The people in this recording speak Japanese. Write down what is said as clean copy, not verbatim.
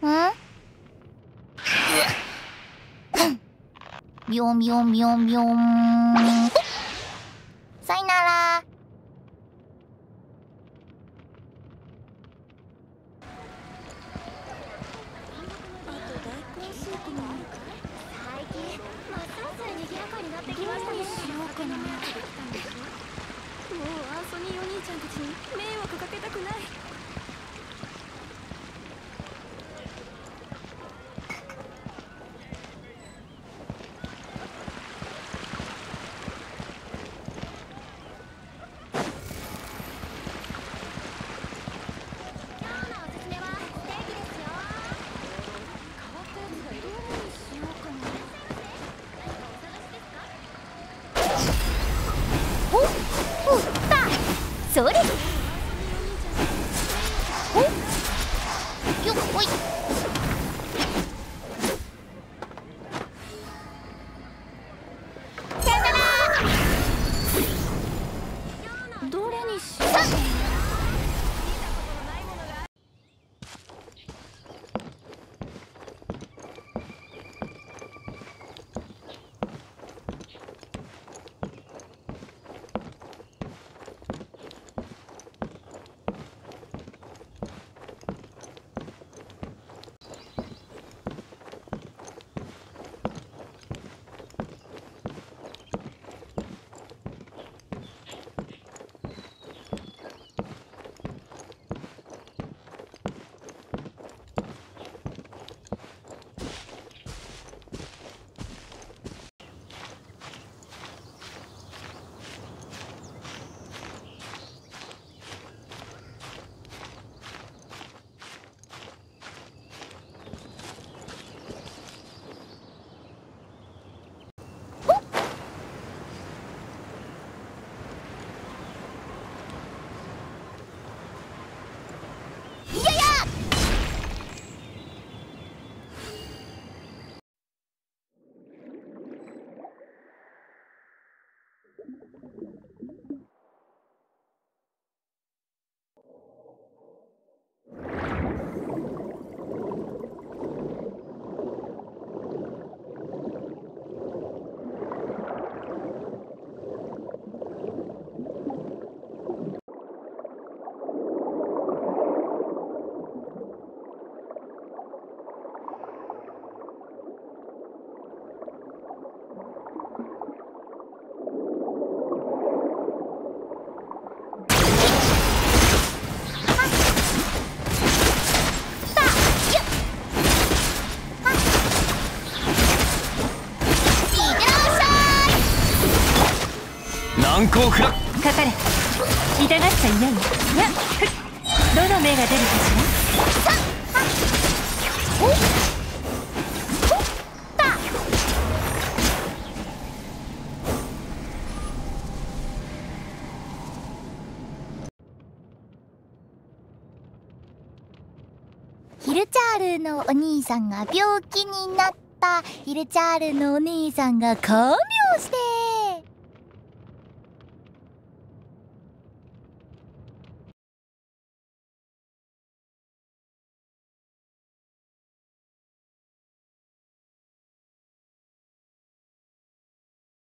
ビョンビョンビョンビョン。さよなら。 ソニーお兄ちゃんたちに迷惑かけたくない。今日のおすすめはステーキですよ。変わったやつがいる。どれにしようかな。何かお探しですか？ ほっほっぱそれ。ほっよっほい。さよなら。 どれにしようかな。 難攻不落。 かかれ。痛がっちゃいないよ。どの目が出るかしら。 ほっほっぱ。ヒルチャールのお兄さんが病気になった。ヒルチャールのお姉さんが看病して